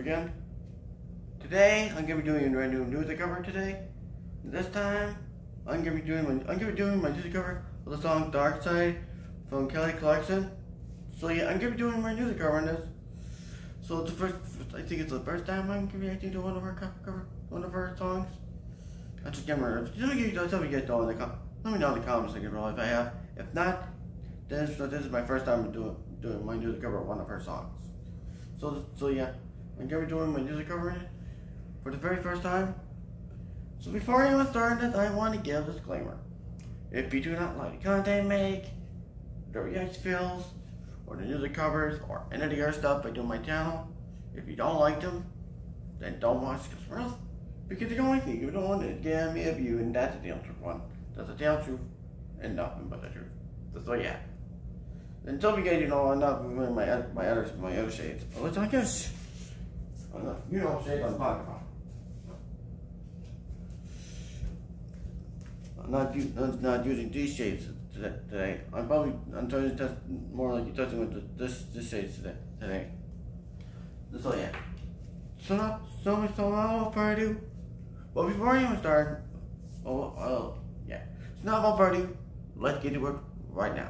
again. Today I'm gonna be doing a brand new music cover today. This time I'm gonna be doing my music cover of the song Dark Side from Kelly Clarkson. So yeah, I'm gonna be doing my music cover on this. So it's I think it's the first time I'm gonna be reacting to one of her songs. I just can't remember. Let me know in the comments section below if I have. If not, this is my first time doing my music cover of one of her songs. So yeah, I'm gonna be doing my music cover in it for the very first time. So before I even start this, I want to give a disclaimer. If you do not like the content I make, the reaction films, or the music covers, or any of the other stuff I do on my channel, if you don't like them, then don't watch this else. Because you don't like me, you don't want to give me a view, and that's the damn truth one. That's the damn truth, and nothing but the truth. So yeah. Until we get, I'm not doing my other shades. Let's not guess. You know what shades I'm talking about. I'm not using these shades today. I'm trying to test more like testing with this shades today. So yeah. So now further ado. Well, before I even start, yeah. So now without further ado, let's get to work right now.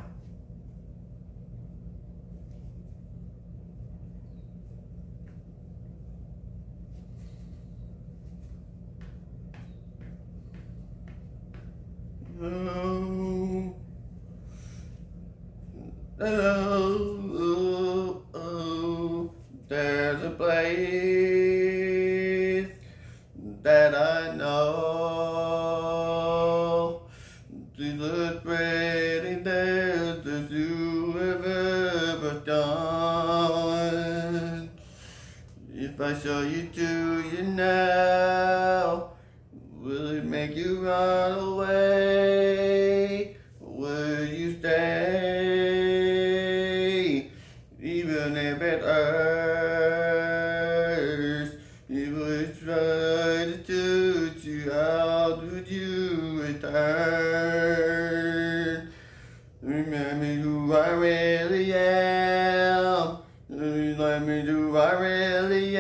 There's a place that I know. She's a pretty dance that you have ever done. If I show you to you now, will it make you run away? Will you stay? Even if it hurts, if we try to teach you, how would you return? Remember who I really am. Remember who I really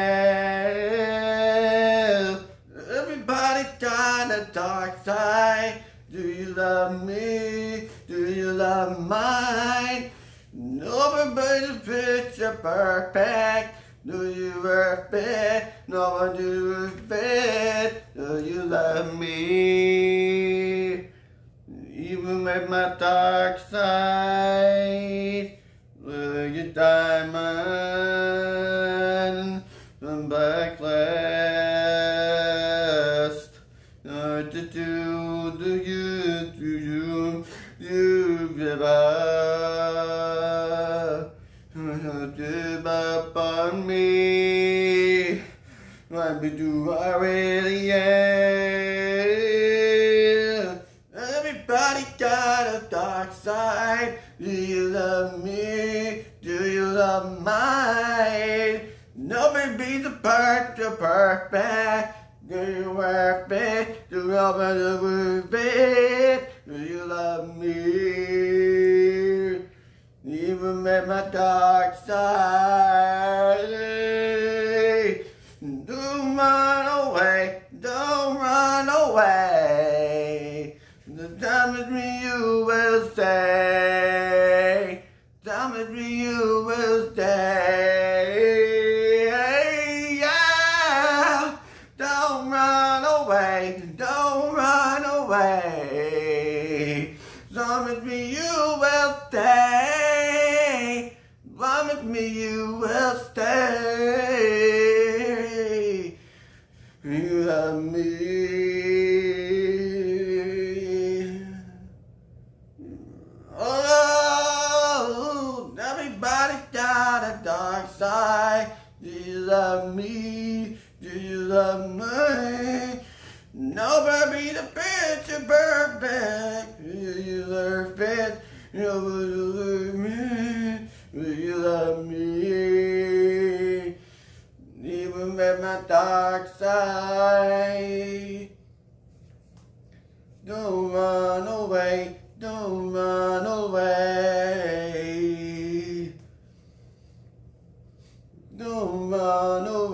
am. Everybody's got a dark side. Do you love me? Do you love mine? Nobody's a picture perfect. Do you perfect? No one do fit. Do you love me? Even with my dark side, will you diamond from blacklist? Do you give up on me? What do I really am? Everybody got a dark side. Do you love me? Do you love mine? Nobody beats a perfect. Do you work it? Do you love it? Do you love me? Even with my dark side. Don't run away. Don't run away. The time with me you will stay. Time with me you will stay. Yeah. Don't run away. Don't run away. Time with me you will stay. Promise me you will stay. You love me. Oh, everybody's got a dark side. Do you love me? Do you love me? Nobody the picture perfect. Do you love it? Nobody love me. Will you love me? Even with my dark side. Don't run away. Don't run away. Don't run away.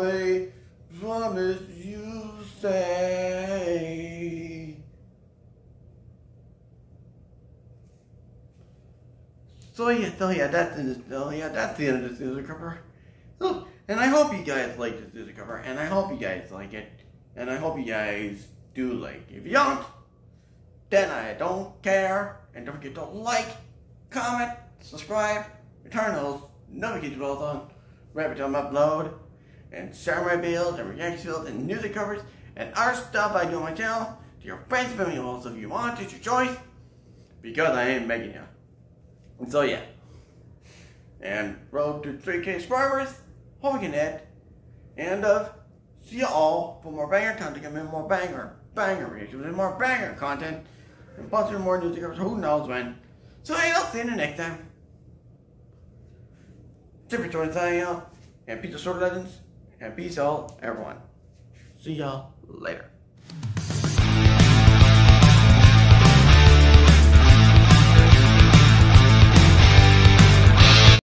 that's the end of this music cover. So, and I hope you guys like this music cover, and I hope you guys like it, and I hope you guys do like it. If you don't, then I don't care, and don't forget to like, comment, subscribe, turn those notification bells on right every time I upload, and share my builds and reaction builds and music covers and art stuff I do on my channel to your friends, family, and also if you want. It's your choice, because I ain't begging you. And so yeah, and road to 3K subscribers, hope we can hit, and see you all for more banger content, and more banger reactions, and more banger content, and possibly more music covers, who knows when. So hey, I'll see you in the next time. Super Jordan signing out, and peace of Sword Legends, and peace out everyone. See y'all later.